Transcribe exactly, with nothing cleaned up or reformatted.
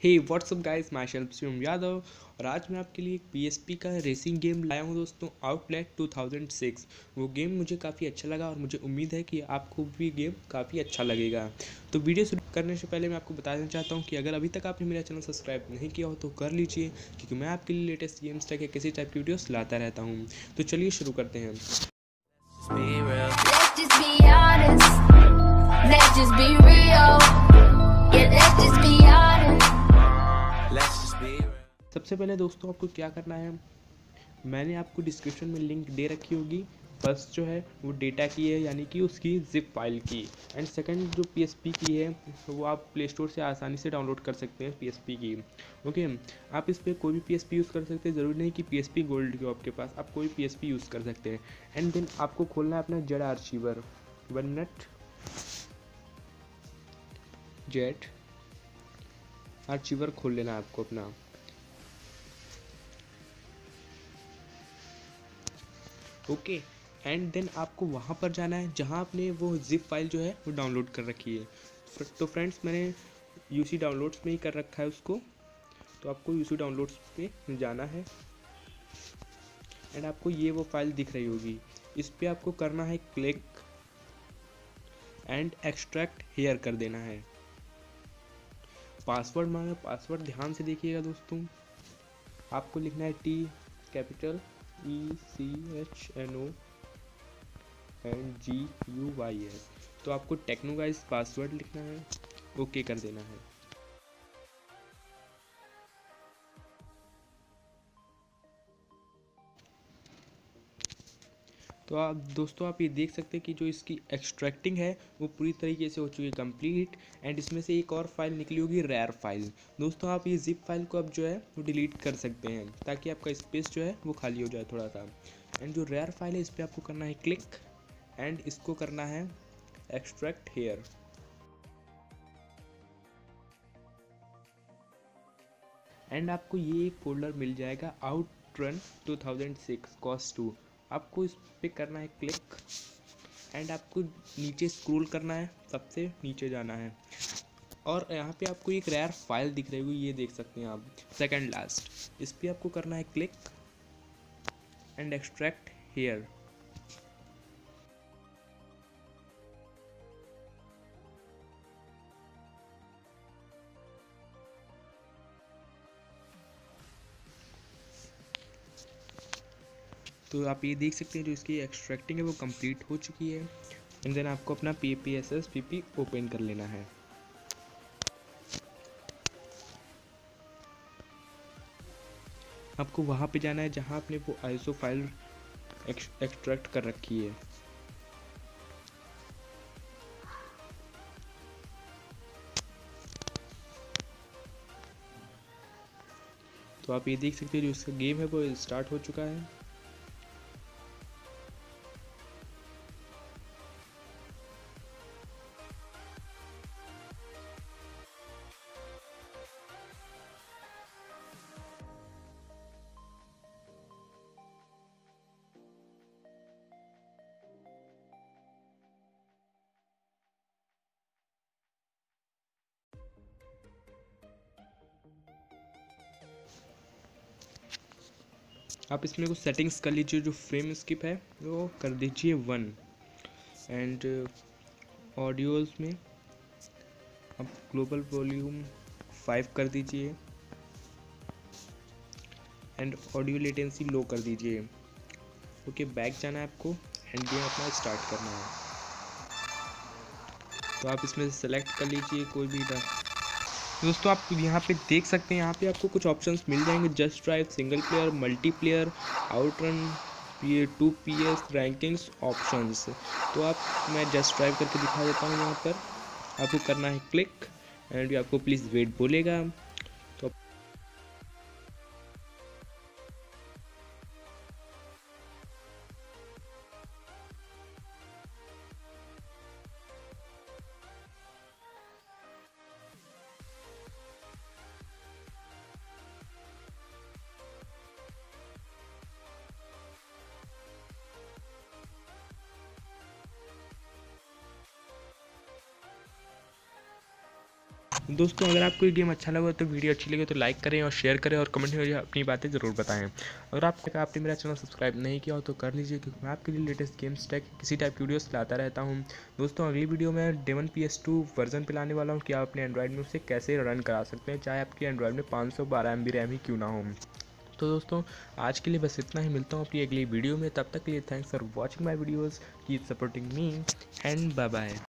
Hey WhatsApp guys, my self Shivam Yadav. और आज मैं आपके लिए एक पीएसपी का रेसिंग गेम लाया हूँ दोस्तों, आउटलेट टू थाउजेंड सिक्स। वो गेम मुझे काफ़ी अच्छा लगा और मुझे उम्मीद है कि आपको भी गेम काफ़ी अच्छा लगेगा। तो वीडियो शुरू करने से पहले मैं आपको बताना चाहता हूँ कि अगर अभी तक आपने मेरा चैनल सब्सक्राइब नहीं किया हो तो कर लीजिए, क्योंकि मैं आपके लिए लेटेस्ट गेम्स तक या किसी टाइप की वीडियोस लाता रहता हूँ। तो चलिए शुरू करते हैं। Let's just be honest. Let's just be real. Yeah, let's just be honest. Let's just be real. सबसे पहले दोस्तों आपको क्या करना है, मैंने आपको डिस्क्रिप्शन में लिंक दे रखी होगी। फर्स्ट जो है वो डेटा की है, यानी कि उसकी जिप फाइल की। एंड सेकंड जो पीएसपी की है वो आप प्ले स्टोर से आसानी से डाउनलोड कर सकते हैं पीएसपी की। ओके, आप इस पर कोई भी पीएसपी यूज़ कर सकते हैं, ज़रूरी नहीं कि पीएसपी गोल्ड की हो आपके पास, आप कोई पीएसपी यूज़ कर सकते हैं। एंड देन आपको खोलना है अपना Z archiver, one minute, Z archiver खोल लेना है आपको अपना। ओके, एंड देन आपको वहाँ पर जाना है जहाँ आपने वो जिप फाइल जो है वो डाउनलोड कर रखी है। तो फ्रेंड्स, मैंने यूसी डाउनलोड्स में ही कर रखा है उसको, तो आपको यूसी डाउनलोड्स पे जाना है। एंड आपको ये वो फाइल दिख रही होगी, इस पर आपको करना है क्लिक एंड एक्सट्रैक्ट हेयर कर देना है। पासवर्ड मांगा, पासवर्ड ध्यान से देखिएगा दोस्तों। आपको लिखना है T capital E C H N O and G U Y S. तो आपको टेक्नो गाइस पासवर्ड लिखना है, ओके कर देना है। तो आप दोस्तों आप ये देख सकते हैं कि जो इसकी एक्सट्रैक्टिंग है वो पूरी तरीके से हो चुकी है कंप्लीट। एंड इसमें से एक और फाइल निकली होगी, रेयर फाइल। दोस्तों आप ये जिप फाइल को अब जो है वो डिलीट कर सकते हैं, ताकि आपका स्पेस जो है वो खाली हो जाए थोड़ा सा। एंड जो रेयर फाइल है इस पर आपको करना है क्लिक एंड इसको करना है एक्सट्रैक्ट हेयर। एंड आपको ये एक फोल्डर मिल जाएगा, OutRun two thousand six coast two. आपको इस पर करना है क्लिक एंड आपको नीचे स्क्रॉल करना है, सबसे नीचे जाना है। और यहाँ पे आपको एक रेयर फाइल दिख रही होगी, ये देख सकते हैं आप, सेकंड लास्ट। इस पर आपको करना है क्लिक एंड एक्सट्रैक्ट हेयर। तो आप ये देख सकते हैं जो इसकी एक्सट्रैक्टिंग है वो कंप्लीट हो चुकी है। एंड देन आपको अपना P P S S P P open कर लेना है। आपको वहाँ पे जाना है जहाँ आपने वो आईएसओ फाइल एक्सट्रैक्ट कर रखी है। तो आप ये देख सकते हैं जो इसका गेम है वो स्टार्ट हो चुका है। आप इसमें कुछ सेटिंग्स कर लीजिए, जो फ्रेम स्किप है वो कर दीजिए वन। एंड ऑडियोज़ में आप ग्लोबल वॉल्यूम फाइव कर दीजिए एंड ऑडियो लेटेंसी लो कर दीजिए। ओके, बैक जाना है आपको एंड गेम अपना स्टार्ट करना है। तो आप इसमें से सेलेक्ट कर लीजिए कोई भी। दोस्तों आप यहाँ पे देख सकते हैं, यहाँ पे आपको कुछ ऑप्शंस मिल जाएंगे, just drive, single player, multiplayer, OutRun, P two P S, rankings, options. तो आप मैं जस्ट ड्राइव करके दिखा देता हूँ। यहाँ पर आपको करना है क्लिक एंड आपको प्लीज़ वेट बोलेगा। तो दोस्तों अगर आपको ये गेम अच्छा लगा तो वीडियो अच्छी लगे तो लाइक करें और शेयर करें और कमेंट में मुझे अपनी बातें ज़रूर बताएं। अगर आप आपने मेरा चैनल सब्सक्राइब नहीं किया हो तो कर लीजिए, क्योंकि मैं आपके लिए लेटेस्ट गेम्स टैक किसी टाइप की वीडियोस लाता रहता हूं। दोस्तों अगली वीडियो में डेवन पी एस टू वर्जन पे लाने वाला हूं कि आप अपने एंड्रॉइड में उसे कैसे रन करा सकते हैं, चाहे आपकी एंड्रॉइड में पाँच सौ बारह एम बी रैम ही क्यों ना हो। तो दोस्तों आज के लिए बस इतना ही, मिलता हूँ अपनी अगली वीडियो में। तब तक के लिए thanks for watching my videos, keep supporting me and bye bye.